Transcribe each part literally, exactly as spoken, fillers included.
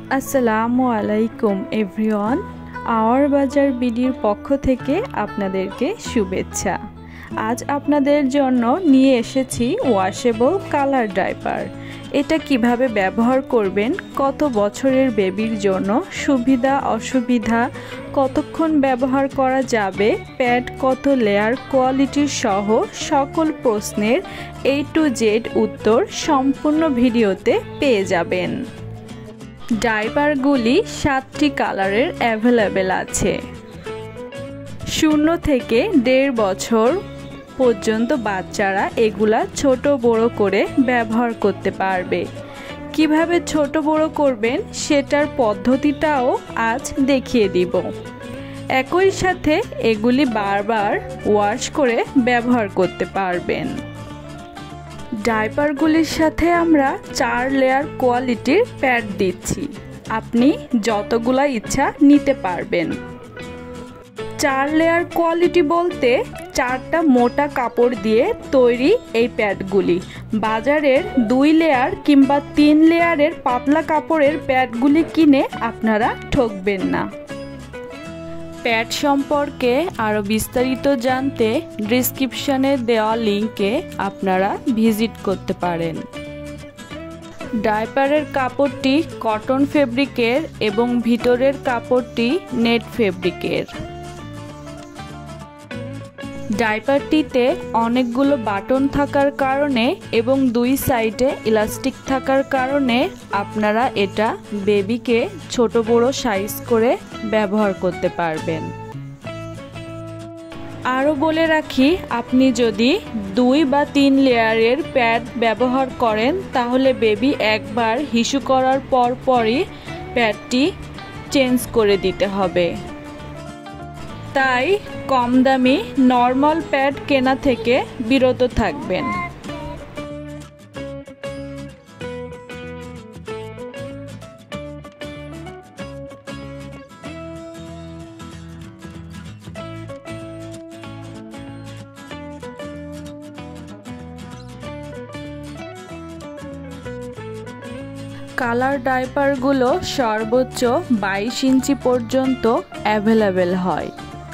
আসসালামু আলাইকুম everyone, hour বাজার বিডির পক্ষ থেকে আপনাদেরকে শুভেচ্ছা। আজ আপনাদের জন্য নিয়ে এসেছি ওয়াশেবল কালার ডাইপার। এটা কিভাবে ব্যবহার করবেন, কত বছরের বেবির জন্য সুবিধা অসুবিধা, কতক্ষণ ব্যবহার করা যাবে, প্যাড কত লেয়ার, কোয়ালিটির সহ সকল প্রশ্নের এ টু জেড উত্তর সম্পূর্ণ ভিডিওতে পেয়ে যাবেন। ডাইপারগুলি সাতটি কালারের অ্যাভেলেবেল আছে। শূন্য থেকে দেড় বছর পর্যন্ত বাচ্চারা এগুলা ছোট বড় করে ব্যবহার করতে পারবে। কিভাবে ছোট বড় করবেন সেটার পদ্ধতিটাও আজ দেখিয়ে দিব। একই সাথে এগুলি বারবার ওয়াশ করে ব্যবহার করতে পারবেন। ডাইপারগুলির সাথে আমরা চার লেয়ার কোয়ালিটির প্যাড দিচ্ছি। আপনি যতগুলা ইচ্ছা নিতে পারবেন। চার লেয়ার কোয়ালিটি বলতে চারটা মোটা কাপড় দিয়ে তৈরি এই প্যাডগুলি। বাজারের দুই লেয়ার কিংবা তিন লেয়ারের পাতলা কাপড়ের প্যাডগুলি কিনে আপনারা ঠকবেন না। প্যাড সম্পর্কে আরও বিস্তারিত জানতে ডেসক্রিপশনে দেওয়া লিঙ্কে আপনারা ভিজিট করতে পারেন। ডাইপারের কাপড়টি কটন ফেব্রিকের এবং ভিতরের কাপড়টি নেট ফেব্রিকের। ডাইপারটিতে অনেকগুলো বাটন থাকার কারণে এবং দুই সাইডে ইলাস্টিক থাকার কারণে আপনারা এটা বেবিকে ছোট বড় সাইজ করে ব্যবহার করতে পারবেন। আরও বলে রাখি, আপনি যদি দুই বা তিন লেয়ারের প্যাড ব্যবহার করেন তাহলে বেবি একবার হিসু করার পর পরই প্যাডটি চেঞ্জ করে দিতে হবে। তাই কম দামি নর্মাল প্যাড কেনা থেকে বিরত থাকবেন। কালার ডাইপারগুলো সর্বোচ্চ বাইশ ইঞ্চি পর্যন্ত অ্যাভেলেবেল হয়।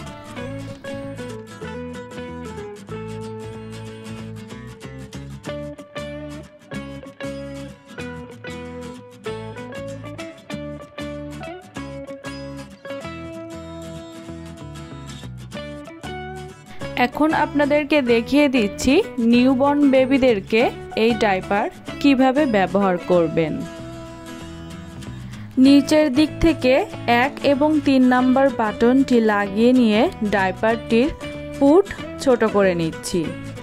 এখন আপনাদেরকে দেখিয়ে দিচ্ছি নিউবর্ন বেবিদেরকে এই ডাইপার কিভাবে ব্যবহার করবেন। নিচের দিক থেকে এক এবং তিন নাম্বার বাটনটি লাগিয়ে নিয়ে ডাইপারটির পুট ছোট করে নিচ্ছি।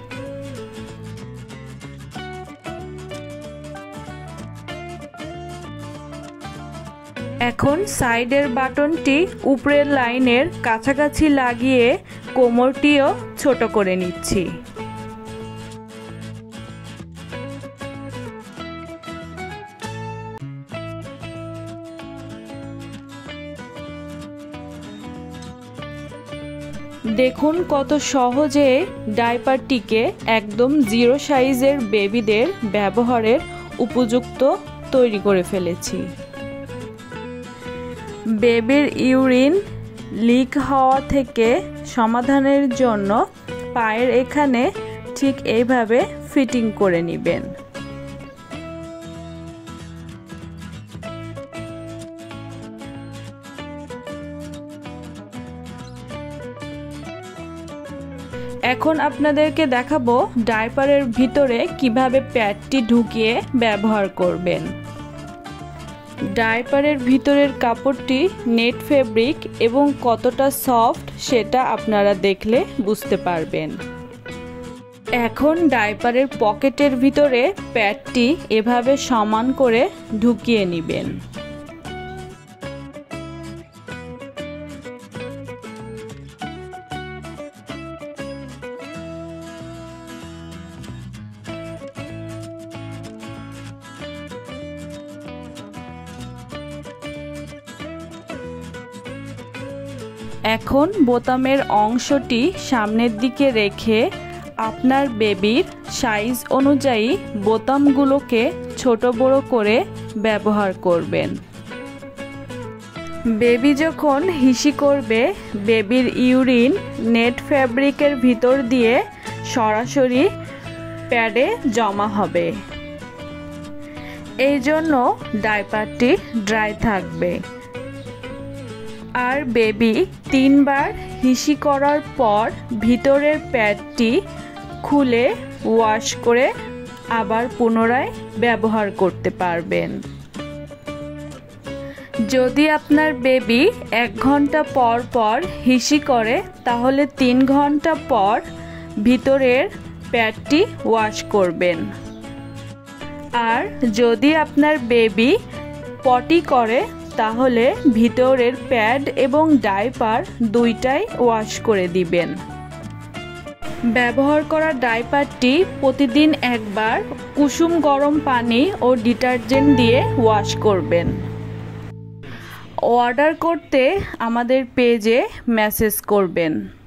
এখন সাইডের বাটনটি উপরের লাইনের কাছাকাছি লাগিয়ে কোমরটিও ছোট করে নিচ্ছি। দেখুন কত সহজে ডাইপারটিকে একদম জিরো সাইজের বেবিদের ব্যবহারের উপযুক্ত তৈরি করে ফেলেছি। বেবির ইউরিন লিক হওয়া থেকে সমাধানের জন্য পায়ের এখানে ঠিক এইভাবে ফিটিং করে নেবেন। এখন আপনাদেরকে দেখাবো ডাইপারের ভিতরে কিভাবে প্যাডটি ঢুকিয়ে ব্যবহার করবেন। ডাইপারের ভিতরের কাপড়টি নেট ফেব্রিক এবং কতটা সফট সেটা আপনারা দেখলে বুঝতে পারবেন। এখন ডাইপারের পকেটের ভিতরে প্যাডটি এভাবে সমান করে ঢুকিয়ে নেবেন। এখন বোতামের অংশটি সামনের দিকে রেখে আপনার বেবির সাইজ অনুযায়ী বোতামগুলোকে ছোট বড় করে ব্যবহার করবেন। বেবি যখন হিসি করবে, বেবির ইউরিন নেট ফ্যাব্রিকের ভিতর দিয়ে সরাসরি প্যাডে জমা হবে। এই জন্য ডাইপারটি ড্রাই থাকবে। আর বেবি তিনবার হিসি করার পর ভিতরের প্যাডটি খুলে ওয়াশ করে আবার পুনরায় ব্যবহার করতে পারবেন। যদি আপনার বেবি এক ঘন্টা পর পর হিসি করে, তাহলে তিন ঘন্টা পর ভিতরের প্যাডটি ওয়াশ করবেন। আর যদি আপনার বেবি পটি করে, তাহলে ভিতরের প্যাড এবং ডাইপার দুইটাই ওয়াশ করে দিবেন। ব্যবহার করা ডাইপারটি প্রতিদিন একবার কুসুম গরম পানি ও ডিটারজেন্ট দিয়ে ওয়াশ করবেন। অর্ডার করতে আমাদের পেজে মেসেজ করবেন।